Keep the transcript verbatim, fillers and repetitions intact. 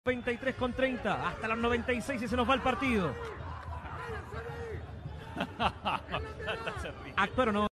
noventa y tres con treinta, hasta los noventa y seis y se nos va el partido. Actuaron, ¿no?